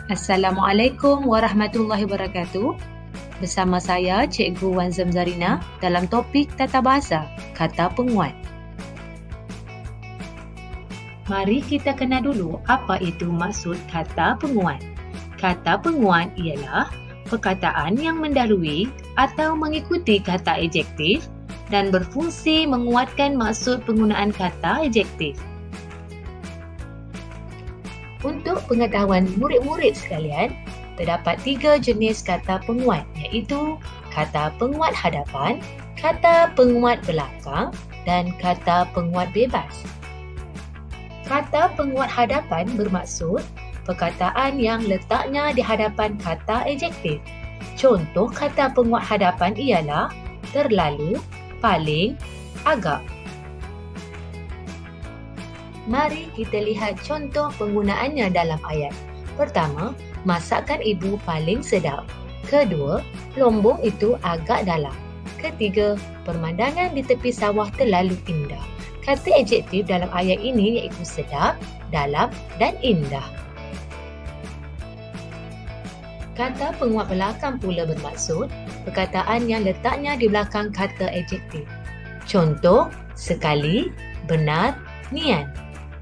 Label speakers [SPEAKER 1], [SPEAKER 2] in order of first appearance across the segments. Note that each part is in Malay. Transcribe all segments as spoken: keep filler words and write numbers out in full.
[SPEAKER 1] Assalamualaikum warahmatullahi wabarakatuh. Bersama saya Cikgu Wan Zamzarina dalam topik Tata Bahasa Kata Penguat. Mari kita kenal dulu apa itu maksud kata penguat. Kata penguat ialah perkataan yang mendahului atau mengikuti kata adjektif dan berfungsi menguatkan maksud penggunaan kata adjektif. Untuk pengetahuan murid-murid sekalian, terdapat tiga jenis kata penguat, iaitu kata penguat hadapan, kata penguat belakang dan kata penguat bebas. Kata penguat hadapan bermaksud perkataan yang letaknya di hadapan kata adjektif. Contoh kata penguat hadapan ialah terlalu, paling, agak. Mari kita lihat contoh penggunaannya dalam ayat. Pertama, masakan ibu paling sedap. Kedua, lombong itu agak dalam. Ketiga, pemandangan di tepi sawah terlalu indah. Kata adjektif dalam ayat ini iaitu sedap, dalam dan indah. Kata penguat belakang pula bermaksud perkataan yang letaknya di belakang kata adjektif. Contoh, sekali, benar, niat.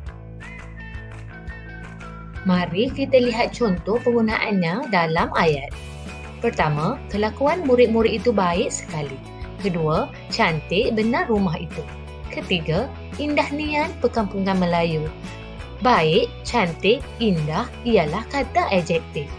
[SPEAKER 1] Mari kita lihat contoh penggunaannya dalam ayat. Pertama, kelakuan murid-murid itu baik sekali. Kedua, cantik benar rumah itu. Ketiga, indah nian perkampungan Melayu. Baik, cantik, indah ialah kata adjektif.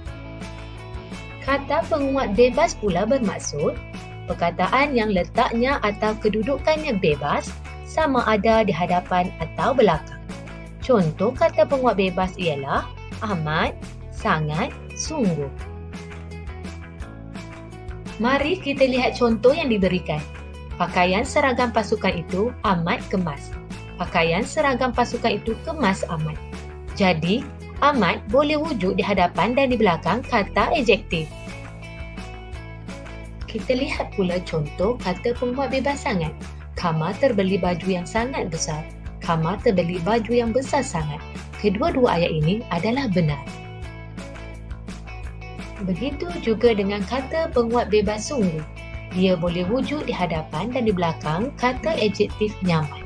[SPEAKER 1] Kata penguat bebas pula bermaksud perkataan yang letaknya atau kedudukannya bebas sama ada di hadapan atau belakang. Contoh kata penguat bebas ialah amat, sangat, sungguh. Mari kita lihat contoh yang diberikan. Pakaian seragam pasukan itu amat kemas. Pakaian seragam pasukan itu kemas amat. Jadi, amat boleh wujud di hadapan dan di belakang kata adjektif. Kita lihat pula contoh kata penguat bebas sangat. Kamar terbeli baju yang sangat besar. Kamar terbeli baju yang besar sangat. Kedua-dua ayat ini adalah benar. Begitu juga dengan kata penguat bebas sungguh. Dia boleh wujud di hadapan dan di belakang kata adjektif nyaman.